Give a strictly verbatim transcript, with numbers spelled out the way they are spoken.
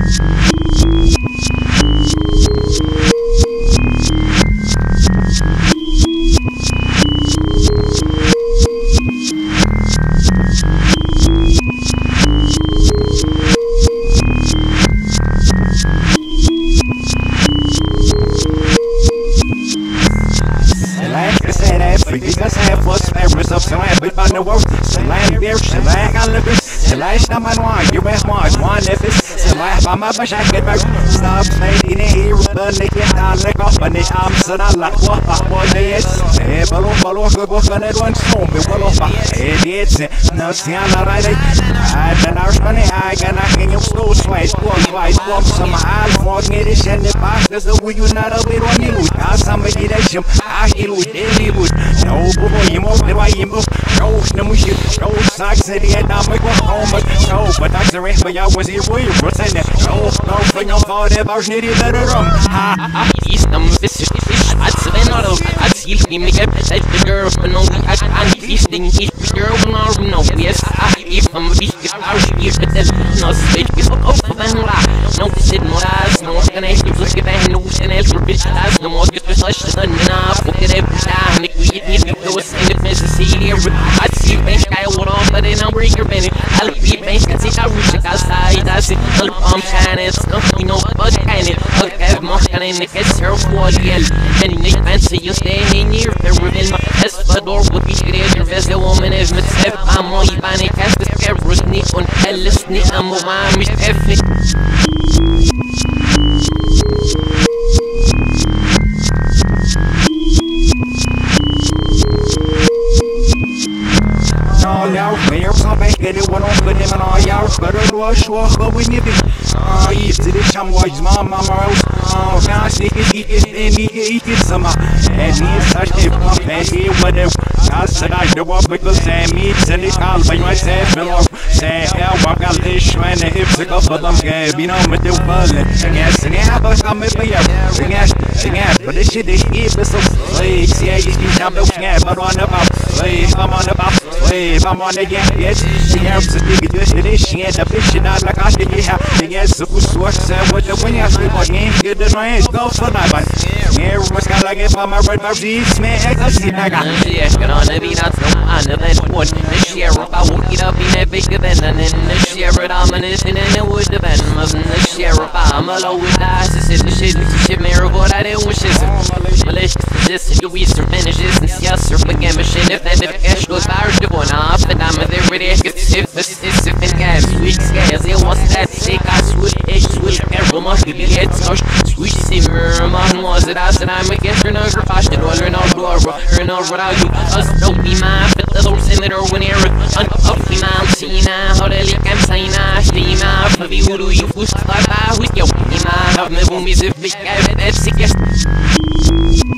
Because I have lost members of some habit on the world. Salam beer, salam on the bus. Salam on my wine, you have my one if it's salam on my bash. I get back. Stop saying here, but they can't down the company. I'm so not like what I want it. Hey, Balo, Balo, go book on it one stone. We will offer idiots. No, see, I'm not right. I don't know, honey. I can I can you slow slice, one slice, one some I'll walk it is and the past is the way you're not a little on you. I somebody that you I hear with daily wood. No, boy, you move the way you move. No, no, you no socks at the end. I'm going home, but no, but that's the rest. But I was here for you, pretend that no, no, for your father, I was needed better rum. Ha, ha, he's numb, this is I'd spend all of I'd see him make up like the girl, but no, I can't he's thinking he's the girl, but no, no, yes, I if I'm a beast, I was here, but there's no stage, it's all over the no, sit no eyes, no, and I keep looking at no, and I for bitch eyes, no more, get the slush, and then I forget every time, Nick, we need to go and the Mississippi. I see bank guy with all, but then I'm breaking it. I'll be bank, I see how rich outside. I see the palm shining, you know, but kind of have more kind of the kids are for the end. And Nick fancy you stay in here, there within my Espador would be there. There's a woman is with Steph. I'm all you buying a cast of cameras, Nick on Ellis, Nick, I'm a mom, Miss Effie. Meer van wegen, die worden opgenomen en al jouw verder doorschwagen we niet. Ah, hier zit ik aan wat mama maar ook. Ah, ja, zeker niet in die iets sama. En hier staat je van mij wat er. Als ze daar de wat met de semi, ze niet al bij mijzelf wel. Zij ja, wat al is mijn hip ze kan wat dan geven, nou met de ballen. En ja, ze ja, wat kan met jou. En ja, en ja, maar dit shit is even zo. Ik zie je niet aan de snap, maar on about. I'm on about. I'm on again. Yes, she helps the nigga do this. She ain't a bitch, and I like I did. Yeah, yes, so what's up with the winning? I'm going to get the noise. Go for that, but yeah, what's got like if I'm a red barbies, man, I see that guy. Yeah, gonna be not so on the best one. The share of I will get up in a big event, and then the share of dominance, and then it would depend. The share of I'm alone with eyes. This is the shit, this shit, mirror, what I didn't wish is malicious. This is we finishes and yes, or again, machine if that if cash goes out, the one off, and I'm there with it. If this is if in gas, sweet scales, it was that sick. I sweet, it sweet, every month you get so sweet. Simmer, man, was it us, and I'm against her, no, her fashion, or no, door, or no, without you. Us don't be mine, but the doors in the door when you're unpuffed, man, see now, how the lick I'm saying, I see now, for the who do you push, I buy with your, you know, have me boom, is if we get that sick.